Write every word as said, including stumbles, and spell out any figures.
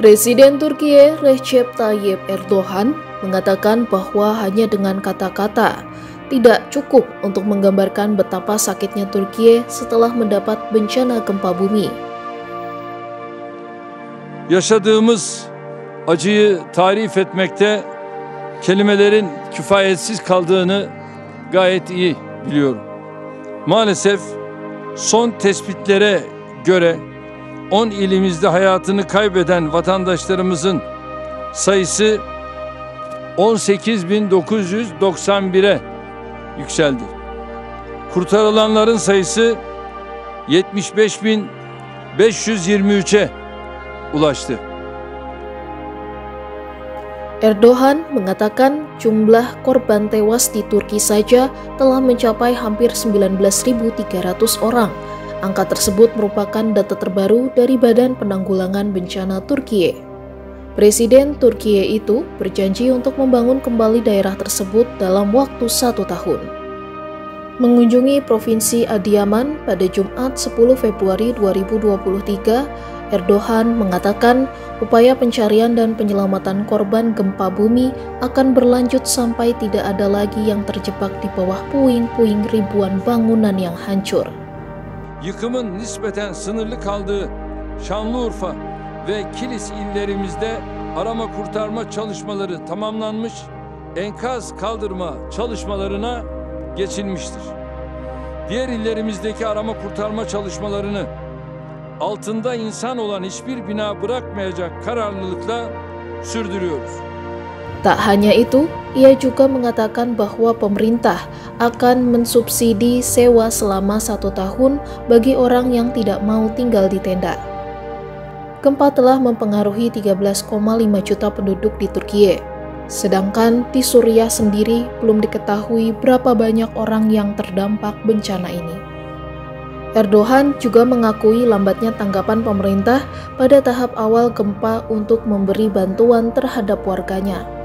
Presiden Turkiye Recep Tayyip Erdogan mengatakan bahwa hanya dengan kata-kata tidak cukup untuk menggambarkan betapa sakitnya Turkiye setelah mendapat bencana gempa bumi. Yaşadığımız acıyı tarif etmekte kelimelerin kifayetsiz kaldığını gayet iyi biliyorum. Maalesef son tespitlere göre on ilimizde hayatını kaybeden vatandaşlarımızın sayısı on sekiz bin dokuz yüz doksan bire yükseldi. Kurtarılanların sayısı yetmiş beş bin beş yüz yirmi üçe ulaştı. Erdogan mengatakan jumlah korban tewas di Turki saja telah mencapai hampir sembilan belas ribu tiga ratus orang. Angka tersebut merupakan data terbaru dari Badan Penanggulangan Bencana Turkiye. Presiden Turkiye itu berjanji untuk membangun kembali daerah tersebut dalam waktu satu tahun. Mengunjungi Provinsi Adiyaman pada Jumat sepuluh Februari dua ribu dua puluh tiga, Erdogan mengatakan upaya pencarian dan penyelamatan korban gempa bumi akan berlanjut sampai tidak ada lagi yang terjebak di bawah puing-puing ribuan bangunan yang hancur. Yıkımın nispeten sınırlı kaldığı Şanlıurfa ve Kilis illerimizde arama kurtarma çalışmaları tamamlanmış, enkaz kaldırma çalışmalarına geçilmiştir. Diğer illerimizdeki arama kurtarma çalışmalarını altında insan olan hiçbir bina bırakmayacak kararlılıkla sürdürüyoruz. Tak hanya itu, ia juga mengatakan bahwa pemerintah akan mensubsidi sewa selama satu tahun bagi orang yang tidak mau tinggal di tenda. Gempa telah mempengaruhi tiga belas koma lima juta penduduk di Turkiye. Sedangkan di Suriah sendiri belum diketahui berapa banyak orang yang terdampak bencana ini. Erdogan juga mengakui lambatnya tanggapan pemerintah pada tahap awal gempa untuk memberi bantuan terhadap warganya.